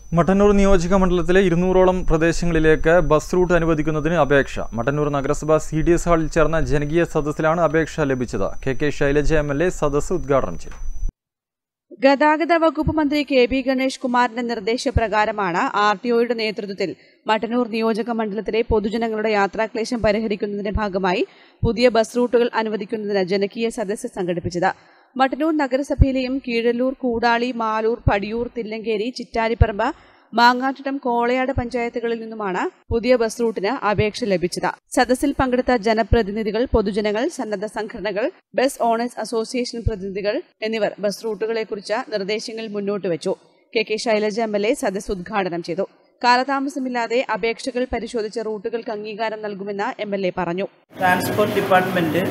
മട്ടന്നൂർ നിയോജക മണ്ഡലത്തിലെ 200ഓളം പ്രദേശങ്ങളിലേക്ക് ബസ് റൂട്ട് അനുവദിക്കുന്നതിന് അപേക്ഷ. മട്ടന്നൂർ നഗരസഭ CDS ഹാളിൽ ചേർന്ന ജനകീയ സദസ്സിലാണ് അപേക്ഷ ലഭിച്ചത്. KK ശൈലജ MLA സദസ്സ് ഉദ്ഘാടനം ചെയ്തു. ഗതാഗത വകുപ്പ് മന്ത്രി KB ഗണേഷ് കുമാറിന്റെ നിർദ്ദേശപ്രകാരമാണ് RTOയുടെ നേതൃത്വത്തിൽ മട്ടന്നൂർ നിയോജക മണ്ഡലത്തിലെ പൊതുജനങ്ങളുടെ യാത്രാക്ലേശം പരിഹരിക്കുന്നതിന്റെ ഭാഗമായി പുതിയ ബസ് റൂട്ടുകൾ അനുവദിക്കുന്നതിന് ജനകീയ സദസ്സ് സംഘടിപ്പിച്ചത്. മട്ടന്നൂർ നഗരസഭയിലെയും കീഴല്ലൂർ, കൂടാളി, മാലൂർ, പടിയൂർ, തില്ലങ്കേരി, ചിറ്റാരിപ്പറമ്പ്, മാങ്ങാട്ടുടം, കോളയാട് പഞ്ചായത്തുകളിൽ നിന്നുമാണ് പുതിയ ബസ് റൂട്ടിന് അപേക്ഷ ലഭിച്ചത്. സദസ്സിൽ പങ്കെടുത്ത ജനപ്രതിനിധികൾ, പൊതുജനങ്ങൾ, സന്നദ്ധ സംഘടനകൾ, ബസ് ഓണേഴ്സ് അസോസിയേഷൻ പ്രതിനിധികൾ എന്നിവർ ബസ് റൂട്ടുകളെക്കുറിച്ച് നിർദ്ദേശങ്ങൾ മുന്നോട്ട് വെച്ചു. KK ശൈലജ MLA സദസ്സ് ഉദ്ഘാടനം ചെയ്തു. കാലതാമസമില്ലാതെ അപേക്ഷകൾ പരിശോധിച്ച റൂട്ടുകൾക്ക് അംഗീകാരം നൽകുമെന്ന് MLA പറഞ്ഞു. ട്രാൻസ്പോർട്ട് ഡിപ്പാർട്ട്മെന്റ്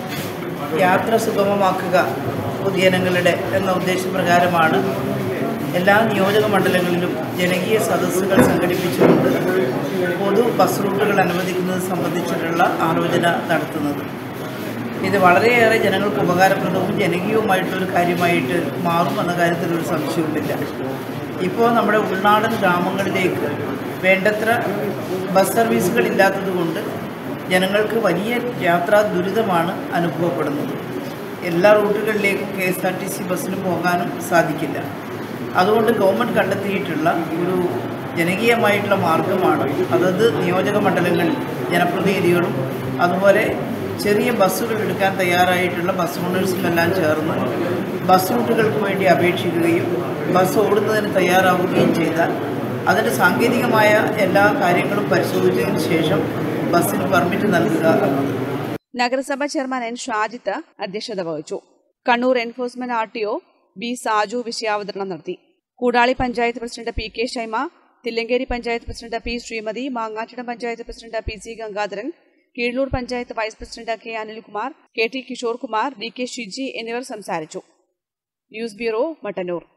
യാത്ര സുഗമമാക്കുക പൊതുജനങ്ങളുടെ എന്ന ഉദ്ദേശപ്രകാരമാണ് എല്ലാ നിയോജക മണ്ഡലങ്ങളിലും ജനകീയ സദസ്സുകൾ സംഘടിപ്പിച്ചുകൊണ്ട് പൊതു ബസ് റൂട്ടുകൾ അനുവദിക്കുന്നത് സംബന്ധിച്ചിട്ടുള്ള ആലോചന നടത്തുന്നത്. ഇത് വളരെയേറെ ജനങ്ങൾക്ക് ഉപകാരപ്രദവും ജനകീയവുമായിട്ടൊരു കാര്യമായിട്ട് മാറുമെന്ന കാര്യത്തിലൊരു സംശയവുമില്ല. ഇപ്പോൾ നമ്മുടെ ഉൾനാടൻ ഗ്രാമങ്ങളിലേക്ക് വേണ്ടത്ര ബസ് സർവീസുകൾ ഇല്ലാത്തതുകൊണ്ട് ജനങ്ങൾക്ക് വലിയ യാത്രാ ദുരിതമാണ് അനുഭവപ്പെടുന്നത്. എല്ലാ റൂട്ടുകളിലേക്കും KSRTC ബസ്സിന് പോകാനും സാധിക്കില്ല. അതുകൊണ്ട് ഗവൺമെൻറ് കണ്ടെത്തിയിട്ടുള്ള ഒരു ജനകീയമായിട്ടുള്ള മാർഗമാണ് അതത് നിയോജക മണ്ഡലങ്ങളിൽ ജനപ്രതിനിധികളും അതുപോലെ ചെറിയ ബസ്സുകൾ എടുക്കാൻ തയ്യാറായിട്ടുള്ള ബസ് ഓണേഴ്സുമെല്ലാം ചേർന്ന് ബസ് റൂട്ടുകൾക്ക് വേണ്ടി അപേക്ഷിക്കുകയും ബസ് ഓടുന്നതിന് തയ്യാറാവുകയും ചെയ്താൽ അതിൻ്റെ സാങ്കേതികമായ എല്ലാ കാര്യങ്ങളും പരിശോധിച്ചതിന് ശേഷം ബസ്സിന് പെർമിറ്റ് നൽകുക എന്നത്. നഗരസഭാ ചെയർമാൻ N. ഷാജിത്ത് അധ്യക്ഷത വഹിച്ചു. Kannur enforcement RTO B. Saju വിഷയാവതരണം നടത്തി. Koodali panchayat president PK Shaima, Thillankeri panchayat president P. Sreemathi, Mangattidam panchayat president PC Gangadharan, Keezhallur panchayat vice president K. Anilkumar, KT Kishore Kumar, DK Shiji എന്നിവർ സംസാരിച്ചു. News bureau, Mattannur.